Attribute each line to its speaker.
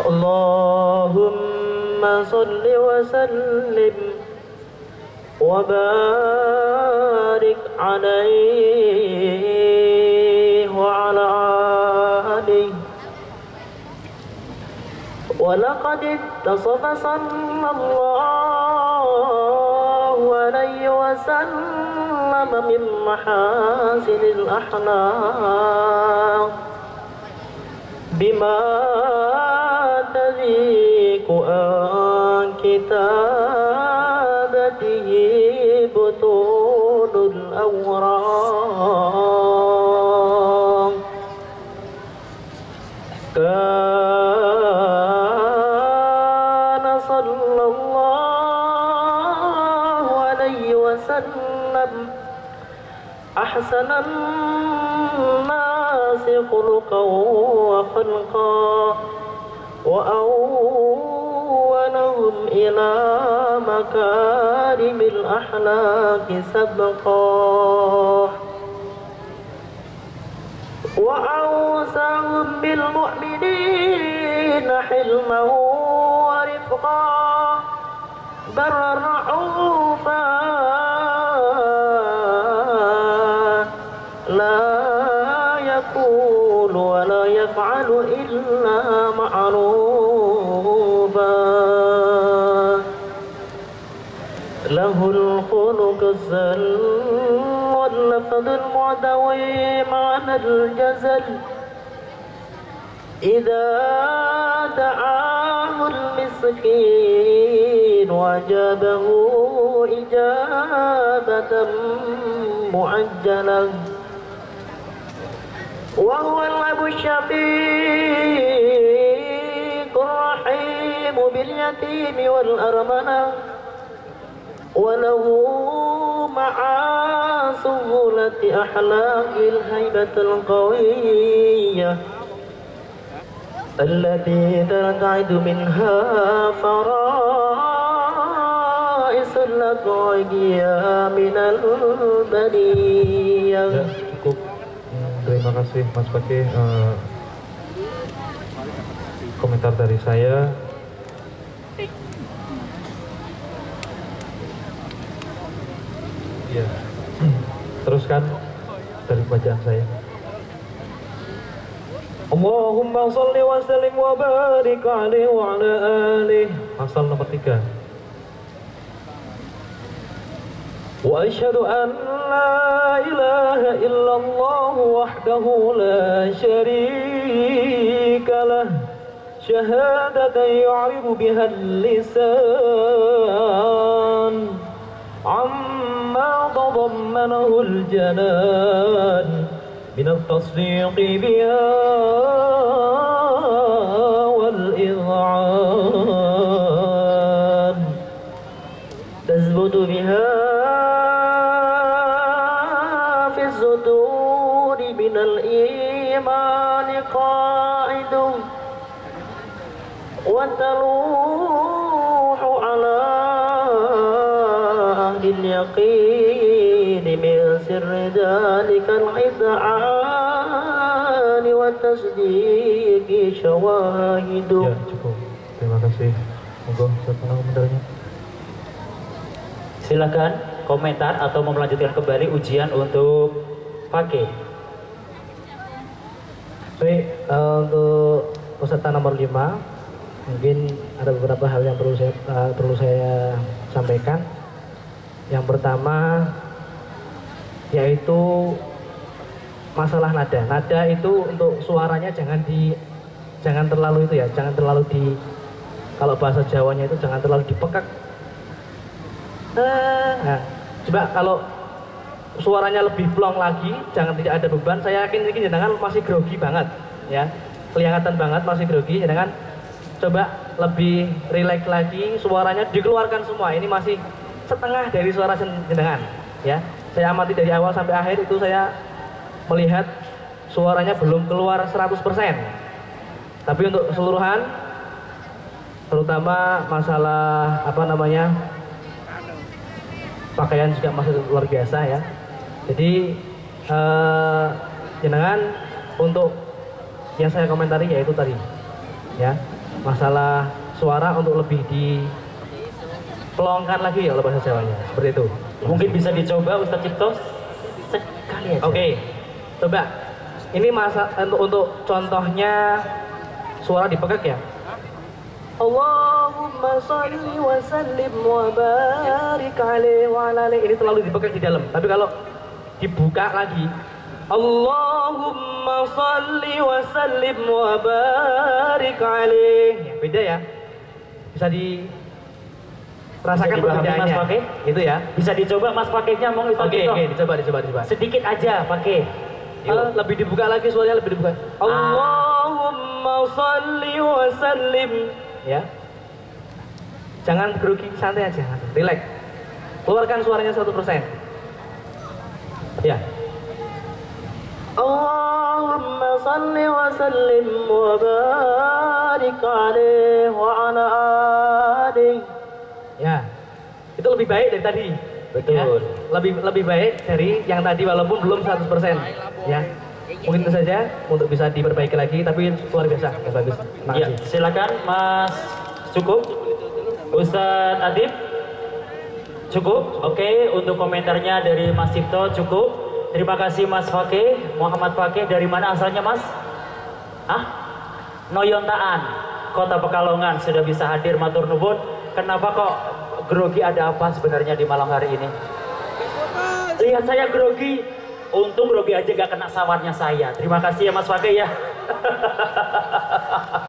Speaker 1: Allahumma salli wa sallim wa barik alaihi wa ala alihi. ولقد اتصف صلى الله عليه وسلم من محاسن الأخلاق بما تليق عن كتابته بطون الأوراق. كان صلى الله عليه وسلم أحسن الناس خلقا وخلقا وأولهم إلى مكارم الأخلاق سبقا وأوسعهم بالمؤمنين حلما ورفقا برا رؤوفا لا يقول ولا يفعل إلا معروفا له الخلق الزل واللفظ المعتوي معنى الجزل إذا دعاه المسكين وأجابه إجابة معجلة وهو الأب الشفيق الرحيم باليتيم والأرملة وله مع سهولة أحلاق الهيبة القوية التي ترتعد منها فرائس الأقوياء من البرية.
Speaker 2: Ya, cukup. Terima kasih Mas Fakih. Komentar dari saya. Ya, teruskan dari bacaan saya. Allahumma sholli wa sallim wa barik alaihi wa ala alihi. Pasal nomor 3. Wa asyhadu an la ilaha illallah wahdahu la syarika lah syahadatan yu'ribu biha al-lisan amma tadammanahu al-janan min at-tasdiq biha wal-id'an tazbutu biha fi az-zuduri min al-iman qa'idun wa taluhu ala اليقين من سر ذلك الإذعان والتصديق شواهد. Ya, cukup. Terima kasih. Monggo, siapa komentarnya?
Speaker 3: Silakan komentar atau mau melanjutkan kembali ujian untuk Fakih.
Speaker 1: Baik, untuk peserta nomor 5 mungkin ada beberapa hal yang perlu saya sampaikan. Yang pertama yaitu masalah nada. Nada itu untuk suaranya jangan terlalu itu ya, jangan terlalu kalau bahasa Jawanya itu jangan terlalu dipekak. Nah, coba kalau suaranya lebih plong lagi, jangan tidak ada beban. Saya yakin ini jangan masih grogi banget, ya, kelihatan banget masih grogi. Jangan coba lebih rileks lagi, suaranya dikeluarkan semua. Ini masih setengah dari suara jenengan, ya. Saya amati dari awal sampai akhir itu saya melihat suaranya belum keluar 100%. Tapi untuk keseluruhan, terutama masalah pakaian juga masih luar biasa, ya. Jadi jenengan untuk yang saya komentari yaitu tadi, ya, masalah suara untuk lebih dipelongkan lagi ya kalau bahasa Jawanya, seperti itu.
Speaker 3: Mungkin bisa dicoba Ustadz Cipto sekali aja.
Speaker 1: Oke, coba. Ini masa untuk contohnya suara dipegak ya. Allahumma sholli wa sallim wa barik alaihi wa ala alihi. Ini selalu dipegang di dalam. Tapi kalau dibuka lagi, Allahumma sholli wa sallim wa barik alaihi. Ya, beda ya. Bisa dirasakan perbedaannya.
Speaker 3: Mas Fakih?
Speaker 1: Itu ya.
Speaker 3: Bisa dicoba Mas Fakihnya mau Ustadz
Speaker 1: Oke,
Speaker 3: Cipto?
Speaker 1: dicoba.
Speaker 3: Sedikit aja Fakih.
Speaker 1: Lebih dibuka lagi suaranya, lebih dibuka. Allahumma sholli wa sallim. Ya. Jangan grogi, santai aja. Relax. Keluarkan suaranya 100%. Ya. Allahumma sholli wa sallim wa barik alaihi wa ala alihi. Ya. Itu lebih baik dari tadi.
Speaker 3: Betul.
Speaker 1: Ya, lebih baik dari yang tadi walaupun belum 100%. Ya. Mungkin itu saja untuk bisa diperbaiki lagi, tapi luar biasa, ya, bagus.
Speaker 3: Ya, silakan Mas. Cukup. Ustadz Adib. Cukup. Oke, untuk komentarnya dari Mas Cipto cukup. Terima kasih Mas Fakih, Muhammad Fakih. Dari mana asalnya Mas? Noyontaan, Kota Pekalongan, sudah bisa hadir, matur nuwun. Kenapa kok grogi, ada apa sebenarnya di malam hari ini? Lihat saya grogi, untung grogi aja gak kena sawarnya saya. Terima kasih ya Mas Fakih ya.